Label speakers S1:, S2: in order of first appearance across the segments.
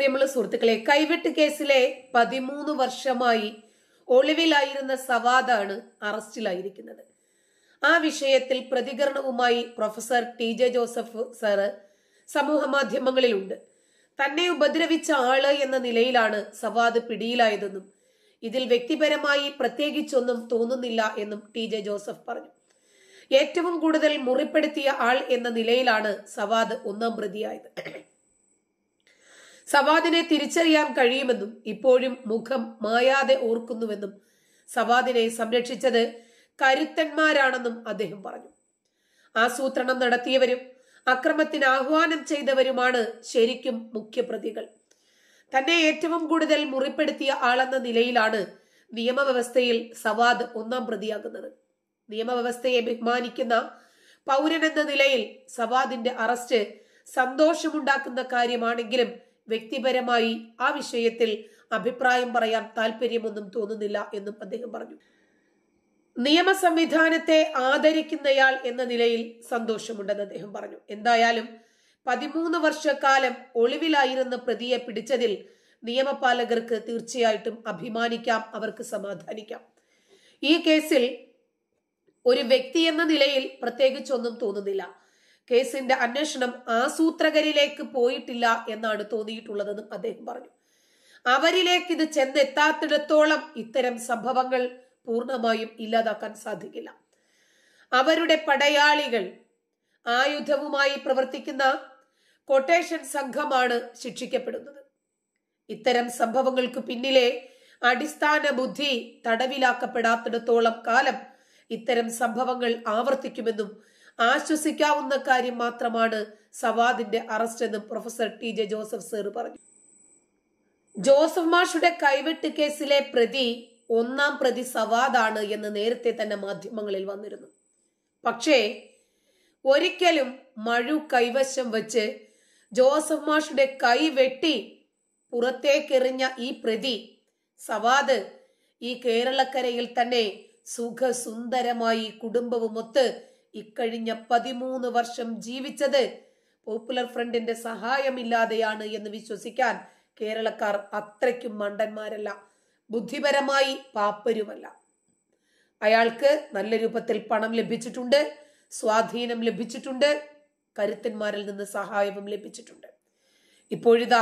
S1: പ്രിയമുള്ള സുഹൃത്തുക്കളെ, കൈവെട്ട് കേസിലെ 13 വർഷമായി ഒളിവിലായിരുന്ന സവാദാണ് അറസ്റ്റിലായിരിക്കുന്നത്. ആ വിഷയത്തിൽ പ്രതികരണവുമായി പ്രൊഫസർ TJ ജോസഫ് സാറ് സമൂഹ മാധ്യമങ്ങളിലുണ്ട്. തന്നെ ഉപദ്രവിച്ച ആള് എന്ന നിലയിലാണ് സവാദ് പിടിയിലായതെന്നും ഇതിൽ വ്യക്തിപരമായി പ്രത്യേകിച്ചൊന്നും തോന്നുന്നില്ല എന്നും TJ ജോസഫ് പറഞ്ഞു. ഏറ്റവും കൂടുതൽ മുറിപ്പെടുത്തിയ ആൾ എന്ന നിലയിലാണ് സവാദ് ഒന്നാം പ്രതിയായത്. സവാദിനെ തിരിച്ചറിയാൻ കഴിയുമെന്നും ഇപ്പോഴും മുഖം മായാതെ ഓർക്കുന്നുവെന്നും സവാദിനെ സംരക്ഷിച്ചത് കരുത്തന്മാരാണെന്നും അദ്ദേഹം പറഞ്ഞു. ആസൂത്രണം നടത്തിയവരും അക്രമത്തിന് ആഹ്വാനം ചെയ്തവരുമാണ് ശരിക്കും മുഖ്യപ്രതികൾ. തന്നെ ഏറ്റവും കൂടുതൽ മുറിപ്പെടുത്തിയ ആളെന്ന നിലയിലാണ് നിയമവ്യവസ്ഥയിൽ സവാദ് ഒന്നാം പ്രതിയാകുന്നത്. നിയമവ്യവസ്ഥയെ ബഹുമാനിക്കുന്ന പൗരനെന്ന നിലയിൽ സവാദിന്റെ അറസ്റ്റ് സന്തോഷമുണ്ടാക്കുന്ന കാര്യമാണെങ്കിലും വ്യക്തിപരമായി ആ വിഷയത്തിൽ അഭിപ്രായം പറയാൻ താല്പര്യമൊന്നും തോന്നുന്നില്ല എന്നും അദ്ദേഹം പറഞ്ഞു. നിയമ സംവിധാനത്തെ ആദരിക്കുന്നയാൾ എന്ന നിലയിൽ സന്തോഷമുണ്ടെന്ന് അദ്ദേഹം പറഞ്ഞു. എന്തായാലും 13 വർഷക്കാലം ഒളിവിലായിരുന്ന പ്രതിയെ പിടിച്ചതിൽ നിയമപാലകർക്ക് തീർച്ചയായിട്ടും അഭിമാനിക്കാം, അവർക്ക് സമാധാനിക്കാം. ഈ കേസിൽ ഒരു വ്യക്തി എന്ന നിലയിൽ പ്രത്യേകിച്ചൊന്നും തോന്നുന്നില്ല. കേസിന്റെ അന്വേഷണം ആസൂത്രകരിലേക്ക് പോയിട്ടില്ല എന്നാണ് തോന്നിയിട്ടുള്ളതെന്നും അദ്ദേഹം പറഞ്ഞു. അവരിലേക്ക് ഇത് ചെന്നെത്താത്തിടത്തോളം ഇത്തരം സംഭവങ്ങൾ പൂർണ്ണമായും ഇല്ലാതാക്കാൻ സാധിക്കില്ല. അവരുടെ പടയാളികൾ, ആയുധവുമായി പ്രവർത്തിക്കുന്ന കൊട്ടേഷൻ സംഘമാണ് ശിക്ഷിക്കപ്പെടുന്നത്. ഇത്തരം സംഭവങ്ങൾക്ക് പിന്നിലെ അടിസ്ഥാന ബുദ്ധി തടവിലാക്കപ്പെടാത്തിടത്തോളം കാലം ഇത്തരം സംഭവങ്ങൾ ആവർത്തിക്കുമെന്നും ആശ്വസിക്കാവുന്ന കാര്യം മാത്രമാണ് സവാദിന്റെ അറസ്റ്റ് എന്നും പ്രൊഫസർ TJ ജോസഫ് സാർ പറഞ്ഞു. ജോസഫ് മാഷുടെ കൈവെട്ട് കേസിലെ പ്രതി ഒന്നാം പ്രതി സവാദാണ് എന്ന് നേരത്തെ തന്നെ മാധ്യമങ്ങളിൽ വന്നിരുന്നു. പക്ഷേ ഒരിക്കലും മഴു കൈവശം വെച്ച് ജോസഫ് മാഷുടെ കൈ വെട്ടി പുറത്തേക്കെറിഞ്ഞ ഈ പ്രതി സവാദ് ഈ കേരളക്കരയിൽ തന്നെ സുഖസുന്ദരമായി കുടുംബവുമൊത്ത് ഇക്കഴിഞ്ഞ 13 വർഷം ജീവിച്ചത് പോപ്പുലർ ഫ്രണ്ടിന്റെ സഹായമില്ലാതെയാണ് എന്ന് വിശ്വസിക്കാൻ കേരളക്കാർ അത്രയ്ക്കും മണ്ടന്മാരല്ല, ബുദ്ധിപരമായി പാപ്പരുമല്ല. അയാൾക്ക് നല്ല രൂപത്തിൽ പണം ലഭിച്ചിട്ടുണ്ട്, സ്വാധീനം ലഭിച്ചിട്ടുണ്ട്, കരുത്തന്മാരിൽ നിന്ന് സഹായവും ലഭിച്ചിട്ടുണ്ട്. ഇപ്പോഴിതാ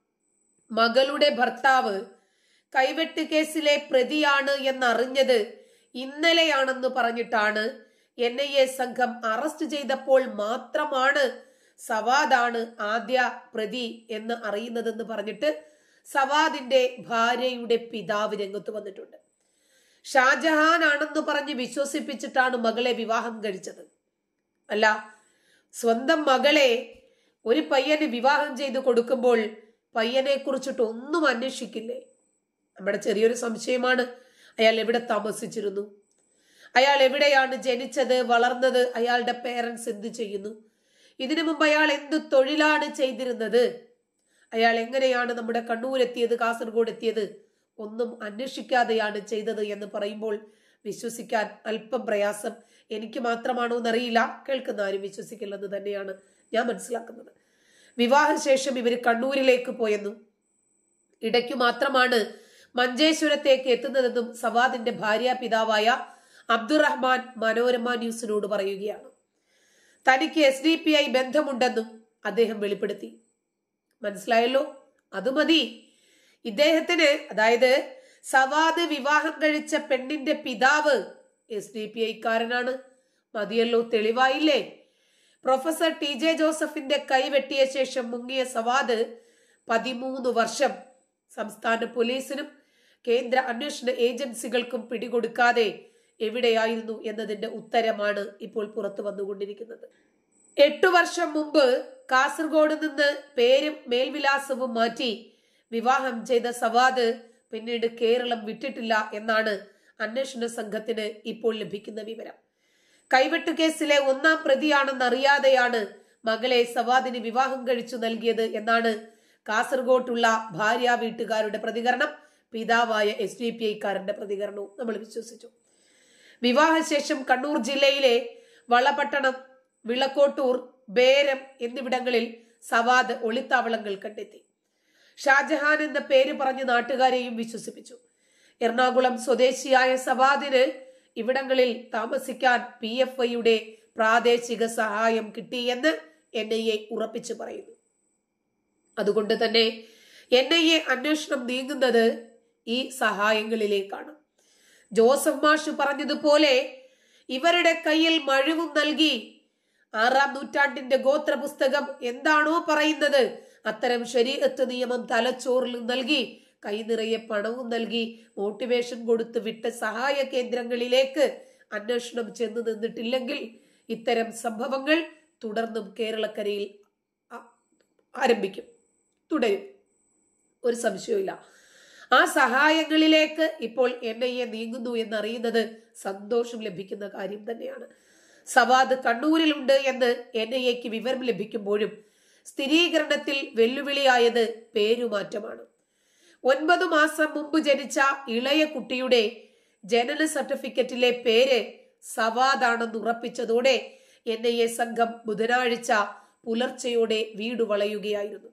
S1: മകളുടെ ഭർത്താവ് കൈവെട്ട് കേസിലെ പ്രതിയാണ് എന്നറിഞ്ഞത് ഇന്നലെയാണെന്ന് പറഞ്ഞിട്ടാണ് NIA സംഘം അറസ്റ്റ് ചെയ്തപ്പോൾ മാത്രമാണ് സവാദാണ് ആദ്യ പ്രതി എന്ന് അറിയുന്നതെന്ന് പറഞ്ഞിട്ട് സവാദിന്റെ ഭാര്യയുടെ പിതാവ് രംഗത്ത് വന്നിട്ടുണ്ട്. ഷാജഹാൻ ആണെന്ന് പറഞ്ഞ് വിശ്വസിപ്പിച്ചിട്ടാണ് മകളെ വിവാഹം കഴിച്ചത്. അല്ല, സ്വന്തം മകളെ ഒരു പയ്യന് വിവാഹം ചെയ്ത് കൊടുക്കുമ്പോൾ പയ്യനെ കുറിച്ചിട്ട് ഒന്നും അന്വേഷിക്കില്ലേ? നമ്മുടെ ചെറിയൊരു സംശയമാണ്, അയാൾ എവിടെ താമസിച്ചിരുന്നു, അയാൾ എവിടെയാണ് ജനിച്ചത്, വളർന്നത്, അയാളുടെ പേരൻസ് എന്ത് ചെയ്യുന്നു, ഇതിനു മുമ്പ് അയാൾ എന്ത് തൊഴിലാണ് ചെയ്തിരുന്നത്, അയാൾ എങ്ങനെയാണ് നമ്മുടെ കണ്ണൂർ എത്തിയത്, കാസർഗോഡ് എത്തിയത്, ഒന്നും അന്വേഷിക്കാതെയാണ് ചെയ്തത് എന്ന് പറയുമ്പോൾ വിശ്വസിക്കാൻ അല്പം പ്രയാസം. എനിക്ക് മാത്രമാണോ എന്നറിയില്ല, കേൾക്കുന്ന ആരും വിശ്വസിക്കില്ലെന്ന് തന്നെയാണ് ഞാൻ മനസ്സിലാക്കുന്നത്. വിവാഹശേഷം ഇവർ കണ്ണൂരിലേക്ക് പോയെന്നും ഇടയ്ക്കു മാത്രമാണ് മഞ്ചേശ്വരത്തേക്ക് എത്തുന്നതെന്നും സവാദിന്റെ ഭാര്യ പിതാവായ അബ്ദുറഹ്മാൻ മനോരമ ന്യൂസിനോട് പറയുകയാണ്. തനിക്ക് SDPI ബന്ധമുണ്ടെന്നും അദ്ദേഹം വെളിപ്പെടുത്തി. മനസ്സിലായല്ലോ, അത് മതി. ഇദ്ദേഹത്തിന്, അതായത് സവാദ് വിവാഹം കഴിച്ച പെണ്ണിന്റെ പിതാവ് SDPI കാരനാണ്. മതിയല്ലോ, തെളിവായില്ലേ? പ്രൊഫസർ TJ ജോസഫിന്റെ കൈ വെട്ടിയ ശേഷം മുങ്ങിയ സവാദ് 13 വർഷം സംസ്ഥാന പോലീസിനും കേന്ദ്ര അന്വേഷണ ഏജൻസികൾക്കും പിടികൊടുക്കാതെ എവിടെയായിരുന്നു എന്നതിന്റെ ഉത്തരമാണ് ഇപ്പോൾ പുറത്തു വന്നുകൊണ്ടിരിക്കുന്നത്. 8 വർഷം മുമ്പ് കാസർഗോഡ് നിന്ന് പേരും മേൽവിലാസവും മാറ്റി വിവാഹം ചെയ്ത സവാദ് പിന്നീട് കേരളം വിട്ടിട്ടില്ല എന്നാണ് അന്വേഷണ സംഘത്തിന് ഇപ്പോൾ ലഭിക്കുന്ന വിവരം. കൈവെട്ട് കേസിലെ ഒന്നാം പ്രതിയാണെന്നറിയാതെയാണ് മകളെ സവാദിന് വിവാഹം കഴിച്ചു നൽകിയത് എന്നാണ് കാസർഗോട്ടുള്ള ഭാര്യ വീട്ടുകാരുടെ പ്രതികരണം. പിതാവായ SDPI-കാരന്റെ പ്രതികരണവും നമ്മൾ വിശ്വസിച്ചു. വിവാഹശേഷം കണ്ണൂർ ജില്ലയിലെ വളപട്ടണം, വിളക്കോട്ടൂർ, ബേരം എന്നിവിടങ്ങളിൽ സവാദ് ഒളിത്താവളങ്ങൾ കണ്ടെത്തി. ഷാജഹാൻ എന്ന പേര് പറഞ്ഞ് നാട്ടുകാരെയും വിശ്വസിപ്പിച്ചു. എറണാകുളം സ്വദേശിയായ സവാദിന് ഇവിടങ്ങളിൽ താമസിക്കാൻ PFIയുടെ പ്രാദേശിക സഹായം കിട്ടിയെന്ന് NIA ഉറപ്പിച്ചു പറയുന്നു. അതുകൊണ്ട് തന്നെ NIA അന്വേഷണം നീങ്ങുന്നത് ഈ സഹായങ്ങളിലേക്കാണ്. ജോസഫ് മാഷ് പറഞ്ഞതുപോലെ ഇവരുടെ കയ്യിൽ മഴുവും നൽകി 6-ാം നൂറ്റാണ്ടിന്റെ ഗോത്ര പുസ്തകം എന്താണോ പറയുന്നത് അത്തരം ശരീഅത്ത് നിയമം തലച്ചോറിൽ നൽകി കൈ നിറയെ പണവും നൽകി മോട്ടിവേഷൻ കൊടുത്ത് വിട്ട സഹായ കേന്ദ്രങ്ങളിലേക്ക് അന്വേഷണം ചെന്ന് നിന്നിട്ടില്ലെങ്കിൽ ഇത്തരം സംഭവങ്ങൾ തുടർന്നും കേരളക്കരയിൽ ആരംഭിക്കും, തുടരും. ഒരു സംശയവുമില്ല. ആ സഹായങ്ങളിലേക്ക് ഇപ്പോൾ NIA നീങ്ങുന്നു എന്നറിയുന്നത് സന്തോഷം ലഭിക്കുന്ന കാര്യം തന്നെയാണ്. സവാദ് കണ്ണൂരിലുണ്ട് എന്ന് NIAക്ക് വിവരം ലഭിക്കുമ്പോഴും സ്ഥിരീകരണത്തിൽ വെല്ലുവിളിയായത് പേരുമാറ്റമാണ്. 9 മാസം മുമ്പ് ജനിച്ച ഇളയ കുട്ടിയുടെ ജനന സർട്ടിഫിക്കറ്റിലെ പേര് സവാദാണെന്ന് ഉറപ്പിച്ചതോടെ NIA സംഘം ബുധനാഴ്ച പുലർച്ചെയോടെ വീട് വളയുകയായിരുന്നു.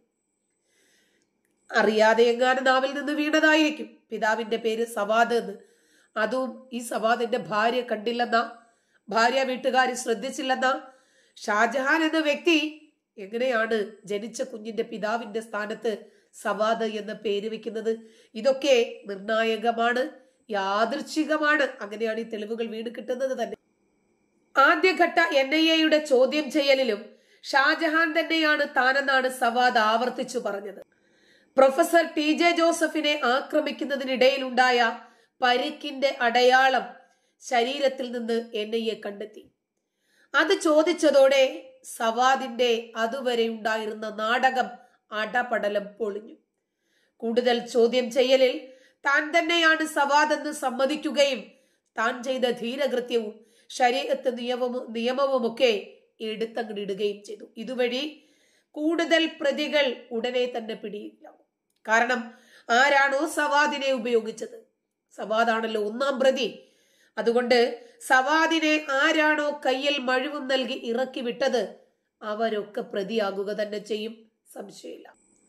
S1: അറിയാതെ എങ്ങാനും നാവിൽ നിന്ന് വീണതായിരിക്കും പിതാവിന്റെ പേര് സവാദ് എന്ന്. അതും ഈ സവാദിന്റെ ഭാര്യ കണ്ടില്ലെന്ന, ഭാര്യ വീട്ടുകാർ ശ്രദ്ധിച്ചില്ലെന്ന. ഷാജഹാൻ എന്ന വ്യക്തി എങ്ങനെയാണ് ജനിച്ച കുഞ്ഞിന്റെ പിതാവിന്റെ സ്ഥാനത്ത് സവാദ് എന്ന പേര് വെക്കുന്നത്? ഇതൊക്കെ നിർണായകമാണ്, യാദൃച്ഛികമാണ്. അങ്ങനെയാണ് ഈ തെളിവുകൾ വീണ് കിട്ടുന്നത് തന്നെ. ആദ്യഘട്ട NIAയുടെ ചോദ്യം ചെയ്യലിലും ഷാജഹാൻ തന്നെയാണ് താനെന്നാണ് സവാദ് ആവർത്തിച്ചു പറഞ്ഞത്. പ്രൊഫസർ TJ ജോസഫിനെ ആക്രമിക്കുന്നതിനിടയിലുണ്ടായ പരിക്കിന്റെ അടയാളം ശരീരത്തിൽ നിന്ന് NIA കണ്ടെത്തി. അത് ചോദിച്ചതോടെ സവാദിന്റെ അതുവരെ ഉണ്ടായിരുന്ന നാടകം അടപടലം പൊളിഞ്ഞു. കൂടുതൽ ചോദ്യം ചെയ്യലിൽ താൻ തന്നെയാണ് സവാദ് എന്ന് സമ്മതിക്കുകയും താൻ ചെയ്ത ധീരകൃത്യവും ശരീഅത്ത് നിയമവുമൊക്കെ എടുത്തങ്ങിടുകയും ചെയ്തു. ഇതുവഴി കൂടുതൽ പ്രതികൾ ഉടനെ തന്നെ പിടിയിലാവും. കാരണം ആരാണോ സവാദിനെ ഉപയോഗിച്ചത്, സവാദാണല്ലോ 1-ാം പ്രതി. അതുകൊണ്ട് സവാദിനെ ആരാണോ കയ്യിൽ മഴുവും നൽകി ഇറക്കി വിട്ടത് അവരൊക്കെ പ്രതിയാകുക തന്നെ ചെയ്യും, സംശയമില്ല.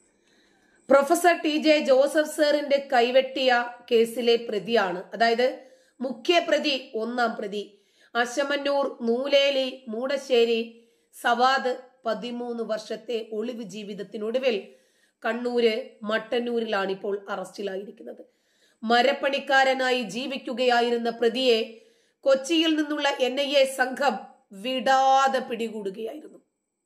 S1: പ്രൊഫസർ TJ ജോസഫ് സാറിന്റെ കൈവെട്ടിയ കേസിലെ പ്രതിയാണ്, അതായത് മുഖ്യ പ്രതി 1-ാം പ്രതി അശമന്നൂർ നൂലേലി മൂടശ്ശേരി സവാദ് 13 വർഷത്തെ ഒളിവ് ജീവിതത്തിനൊടുവിൽ കണ്ണൂര് മട്ടന്നൂരിലാണ് ഇപ്പോൾ അറസ്റ്റിലായിരിക്കുന്നത്. മരപ്പണിക്കാരനായി ജീവിക്കുകയായിരുന്ന പ്രതിയെ കൊച്ചിയിൽ നിന്നുള്ള NIA സംഘം വിടാതെ പിടികൂടുകയായിരുന്നു.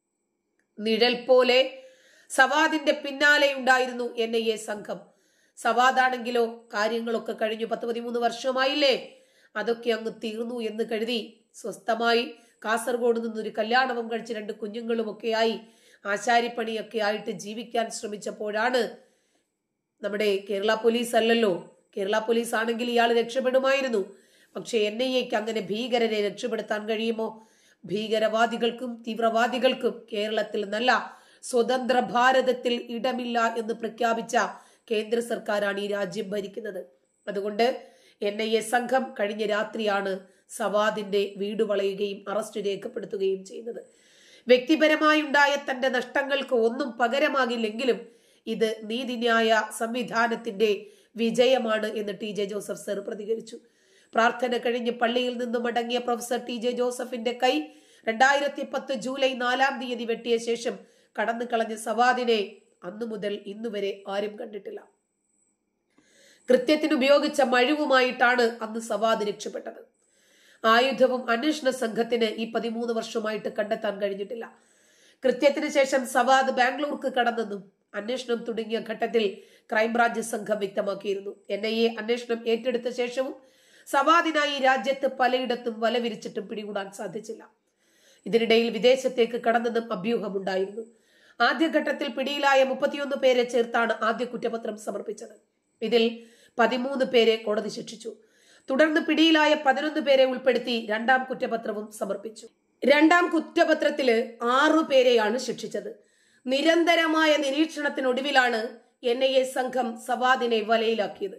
S1: നിഴൽ പോലെ സവാദിന്റെ പിന്നാലെ ഉണ്ടായിരുന്നു NIA സംഘം. സവാദാണെങ്കിലോ കാര്യങ്ങളൊക്കെ കഴിഞ്ഞു, 13 വർഷമായില്ലേ, അതൊക്കെ അങ്ങ് തീർന്നു എന്ന് കരുതി സ്വസ്ഥമായി കാസർഗോഡ് നിന്നൊരു കല്യാണവും കഴിച്ച് 2 കുഞ്ഞുങ്ങളുമൊക്കെയായി ആശാരിപ്പണിയൊക്കെ ആയിട്ട് ജീവിക്കാൻ ശ്രമിച്ചപ്പോഴാണ് നമ്മുടെ കേരള പോലീസ് അല്ലല്ലോ, കേരള പോലീസ് ആണെങ്കിൽ ഇയാൾ രക്ഷപ്പെടുമായിരുന്നു. പക്ഷെ NIAക്ക് അങ്ങനെ ഭീകരരെ രക്ഷപ്പെടുത്താൻ കഴിയുമോ? ഭീകരവാദികൾക്കും തീവ്രവാദികൾക്കും കേരളത്തിൽ നല്ല സ്വതന്ത്ര ഭാരതത്തിൽ ഇടമില്ല എന്ന് പ്രഖ്യാപിച്ച കേന്ദ്ര സർക്കാരാണ് ഈ രാജ്യം ഭരിക്കുന്നത്. അതുകൊണ്ട് NIA സംഘം കഴിഞ്ഞ രാത്രിയാണ് സവാദിന്റെ വീട് വളയുകയും അറസ്റ്റ് രേഖപ്പെടുത്തുകയും ചെയ്യുന്നത്. വ്യക്തിപരമായുണ്ടായ തന്റെ നഷ്ടങ്ങൾക്ക് ഒന്നും പകരമാകില്ലെങ്കിലും ഇത് നീതിന്യായ സംവിധാനത്തിന്റെ വിജയമാണ് എന്ന് TJ ജോസഫ് സർ പ്രതികരിച്ചു. പ്രാർത്ഥന കഴിഞ്ഞ് പള്ളിയിൽ നിന്നും മടങ്ങിയ പ്രൊഫസർ TJ ജോസഫിന്റെ കൈ 2010 ജൂലൈ 4-ാം തീയതി വെട്ടിയ ശേഷം കടന്നു കളഞ്ഞ സവാദിനെ അന്നു മുതൽ ഇന്നുവരെ ആരും കണ്ടിട്ടില്ല. കൃത്യത്തിന് ഉപയോഗിച്ച മഴുവുമായിട്ടാണ് അന്ന് സവാദ് രക്ഷപ്പെട്ടത്. ആയുധവും അന്വേഷണ സംഘത്തിന് ഈ 13 വർഷമായിട്ട് കണ്ടെത്താൻ കഴിഞ്ഞിട്ടില്ല. കൃത്യത്തിന് ശേഷം സവാദ് ബാംഗ്ലൂർക്ക് കടന്നെന്നും അന്വേഷണം തുടങ്ങിയ ഘട്ടത്തിൽ ക്രൈംബ്രാഞ്ച് സംഘം വ്യക്തമാക്കിയിരുന്നു. NIA അന്വേഷണം ഏറ്റെടുത്ത ശേഷവും സവാദിനായി രാജ്യത്ത് പലയിടത്തും വല വിരിച്ചിട്ടും പിടികൂടാൻ സാധിച്ചില്ല. ഇതിനിടയിൽ വിദേശത്തേക്ക് കടന്നെന്നും അഭ്യൂഹമുണ്ടായിരുന്നു. ആദ്യഘട്ടത്തിൽ പിടിയിലായ 31 പേരെ ചേർത്താണ് ആദ്യ കുറ്റപത്രം സമർപ്പിച്ചത്. ഇതിൽ 13 പേരെ കോടതി ശിക്ഷിച്ചു. തുടർന്ന് പിടിയിലായ 11 പേരെ ഉൾപ്പെടുത്തി 2-ാം കുറ്റപത്രവും സമർപ്പിച്ചു. 2-ാം കുറ്റപത്രത്തില് 6 പേരെയാണ് ശിക്ഷിച്ചത്. നിരന്തരമായ നിരീക്ഷണത്തിനൊടുവിലാണ് NIA സംഘം സവാദിനെ വലയിലാക്കിയത്.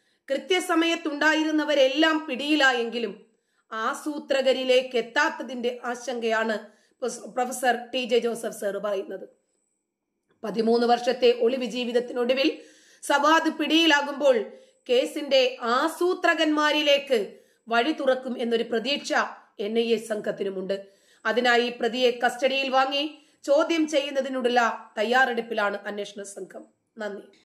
S1: കൃത്യസമയത്തുണ്ടായിരുന്നവരെല്ലാം പിടിയിലായെങ്കിലും ആസൂത്രകരിലേക്ക് എത്താത്തതിന്റെ ആശങ്കയാണ് പ്രൊഫസർ TJ ജോസഫ് സാർ പറയുന്നത്. 13 വർഷത്തെ ഒളിവ് ജീവിതത്തിനൊടുവിൽ സവാദ് പിടിയിലാകുമ്പോൾ കേസിന്റെ ആസൂത്രകന്മാരിലേക്ക് വഴി തുറക്കും എന്നൊരു പ്രതീക്ഷ NIA സംഘത്തിനുമുണ്ട്. അതിനായി പ്രതിയെ കസ്റ്റഡിയിൽ വാങ്ങി ചോദ്യം ചെയ്യുന്നതിനുള്ള തയ്യാറെടുപ്പിലാണ് അന്വേഷണ സംഘം. നന്ദി.